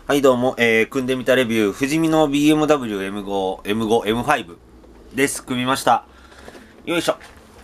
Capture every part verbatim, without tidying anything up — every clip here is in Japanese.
はいどうも、えー、組んでみたレビュー、富士見の ビーエムダブリューエムご、エムご、エムファイブ です。組みました。よいしょ。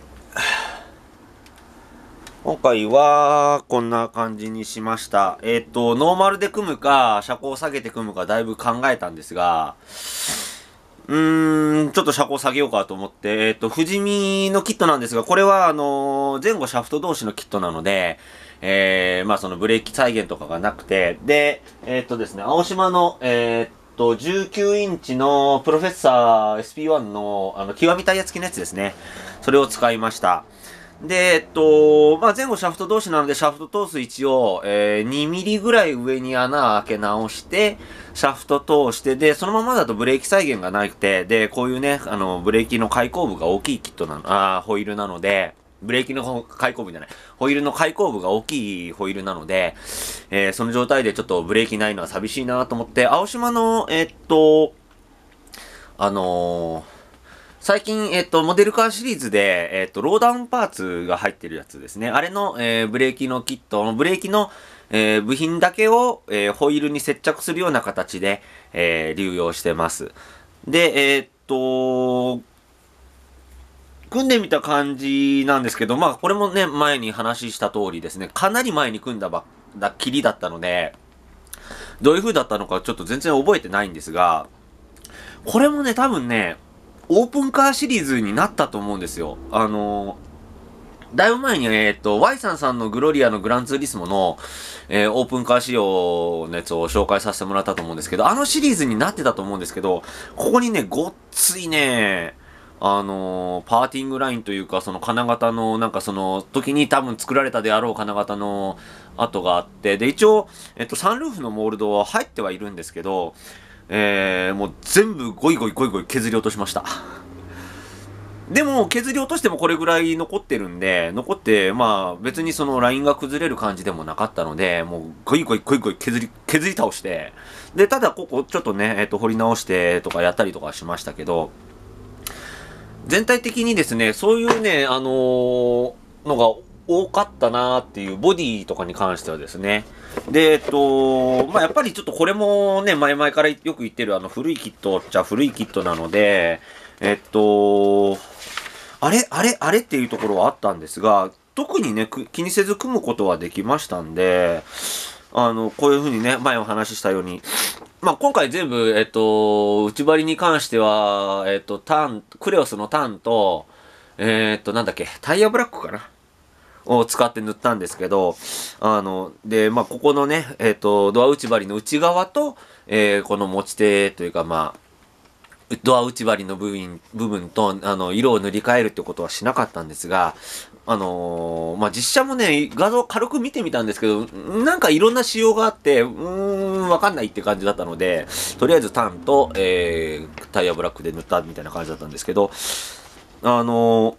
今回は、こんな感じにしました。えっと、ノーマルで組むか、車高下げて組むか、だいぶ考えたんですが、うーん、ちょっと車高下げようかと思って、えっと、富士見のキットなんですが、これは、あのー前後シャフト同士のキットなので、えー、まあそのブレーキ再現とかがなくて、で、えっとですね、青島の、えーっと、じゅうきゅうインチのプロフェッサー エスピーワン の、あの、極みタイヤ付きのやつですね。それを使いました。で、えっと、まあ、前後シャフト同士なので、シャフト通す位置を、えー、にミリぐらい上に穴開け直して、シャフト通して、で、そのままだとブレーキ再現がなくて、で、こういうね、あの、ブレーキの開口部が大きいキットなの、あーホイールなので、ブレーキの開口部じゃない、ホイールの開口部が大きいホイールなので、えー、その状態でちょっとブレーキないのは寂しいなと思って、青島の、えっと、あのー最近、えっと、モデルカーシリーズで、えっと、ローダウンパーツが入ってるやつですね。あれの、えーブレーキのキット、ブレーキの、えー部品だけを、えーホイールに接着するような形で、えー流用してます。で、えーっと、組んでみた感じなんですけど、まあ、これもね、前に話した通りですね、かなり前に組んだばだ、きりだったので、どういう風だったのかちょっと全然覚えてないんですが、これもね、多分ね、オープンカーシリーズになったと思うんですよ。あのー、だいぶ前に、えっと、ワイさんさんのグロリアのグランツーリスモの、えーオープンカー仕様のやつを紹介させてもらったと思うんですけど、あのシリーズになってたと思うんですけど、ここにね、ごっついね、あのーパーティングラインというか、その金型の、なんかその、時に多分作られたであろう金型の跡があって、で、一応、えっと、サンルーフのモールドは入ってはいるんですけど、えー、もう全部ゴイゴイゴイゴイ削り落としました。でも、削り落としてもこれぐらい残ってるんで、残って、まあ、別にそのラインが崩れる感じでもなかったので、もう、ゴイゴイゴイゴイ削り、削り倒して、で、ただここちょっとね、えっと、掘り直してとかやったりとかしましたけど、全体的にですね、そういうね、あのーのが多かったなーっていう、ボディとかに関してはですね。で、えっと、まあ、やっぱりちょっとこれもね、前々からよく言ってるあの古いキットっちゃ古いキットなので、えっと、あれあれあれっていうところはあったんですが、特にね、く気にせず組むことはできましたんで、あの、こういう風にね、前お話ししたように、まあ、今回全部、えっと、内張りに関しては、えっと、ターン、クレオスのターンと、えっと、なんだっけ、タイヤブラックかなを使って塗ったんですけど、あの、で、まあ、ここのね、えっと、ドア内張りの内側と、えーこの持ち手というか、まあ、ドア内張りの部分部分と、あの、色を塗り替えるってことはしなかったんですが、あのーまあ、実写もね、画像軽く見てみたんですけど、なんかいろんな仕様があって、うーん、わかんないって感じだったので、とりあえずタンと、えー、タイヤブラックで塗ったみたいな感じだったんですけど、あのー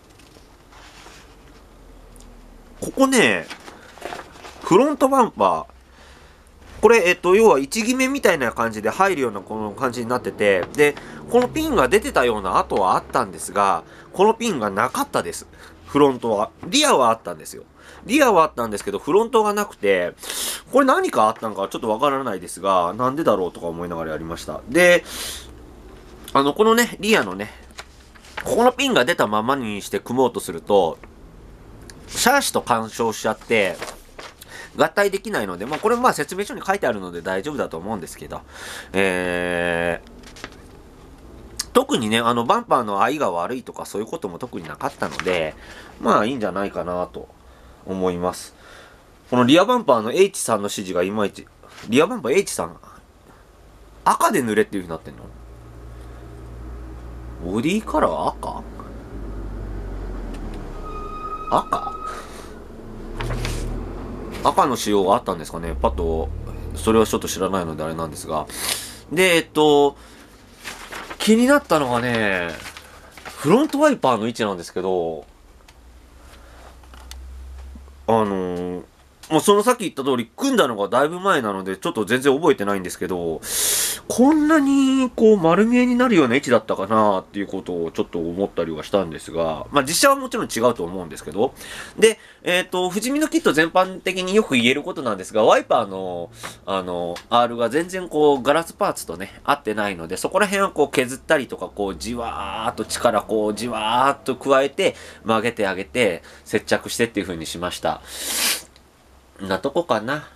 ここね、フロントバンパー、これ、えっと、要は位置決めみたいな感じで入るようなこの感じになってて、で、このピンが出てたような跡はあったんですが、このピンがなかったです。フロントは。リアはあったんですよ。リアはあったんですけど、フロントがなくて、これ何かあったのかちょっとわからないですが、なんでだろうとか思いながらやりました。で、あの、このね、リアのね、ここのピンが出たままにして組もうとすると、シャーシと干渉しちゃって、合体できないので、まあ、これまあ説明書に書いてあるので大丈夫だと思うんですけど、えー、特にね、あの、バンパーの合いが悪いとかそういうことも特になかったので、まあいいんじゃないかなと思います。このリアバンパーの H さんの指示がいまいち、リアバンパー H さん、赤で塗れっていう風になってんの？ボディカラー赤？赤赤の仕様があったんですかね。パッと、それはちょっと知らないのであれなんですが。で、えっと、気になったのがね、フロントワイパーの位置なんですけど、あのーもうそのさっき言った通り、組んだのがだいぶ前なので、ちょっと全然覚えてないんですけど、こんなにこう丸見えになるような位置だったかなっていうことをちょっと思ったりはしたんですが、まあ実写はもちろん違うと思うんですけど、で、えっと、富士見のキット全般的によく言えることなんですが、ワイパーの、あの、R が全然こうガラスパーツとね、合ってないので、そこら辺はこう削ったりとか、こうじわーっと力こうじわーっと加えて、曲げてあげて、接着してっていう風にしました。なとこかな。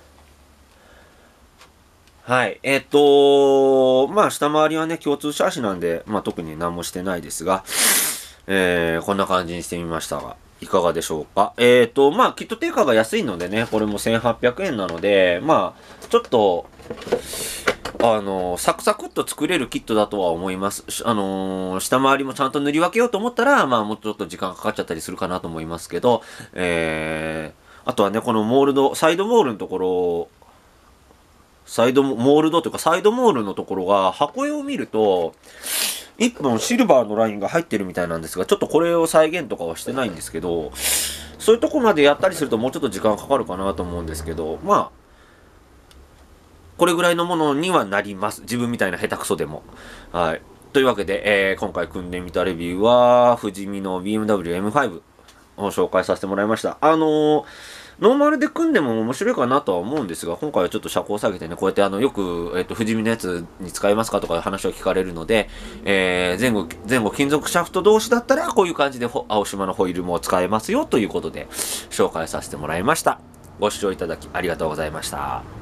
はい。えっ、とまあ、下回りはね、共通シャーシなんで、まあ、特に何もしてないですが、えー、こんな感じにしてみましたが、いかがでしょうか。えっ、とまあ、キット定価が安いのでね、これもせんはっぴゃくえんなので、まあ、ちょっと、あのサクサクっと作れるキットだとは思います。あのー、下回りもちゃんと塗り分けようと思ったら、まあ、もうちょっと時間かかっちゃったりするかなと思いますけど、えー、あとはね、このモールド、サイドモールのところ、サイドモールドというかサイドモールのところが箱絵を見るといっぽんシルバーのラインが入ってるみたいなんですが、ちょっとこれを再現とかはしてないんですけど、そういうとこまでやったりするともうちょっと時間かかるかなと思うんですけど、まあこれぐらいのものにはなります。自分みたいな下手くそでも。はい。というわけで、えー、今回組んでみたレビューは富士見の ビーエムダブリューエムファイブ を紹介させてもらいました。あのーノーマルで組んでも面白いかなとは思うんですが、今回はちょっと車高を下げてね、こうやってあの、よく、えっ、と、富士見のやつに使えますかとかいう話を聞かれるので、えー、前後、前後金属シャフト同士だったら、こういう感じで青島のホイールも使えますよということで、紹介させてもらいました。ご視聴いただきありがとうございました。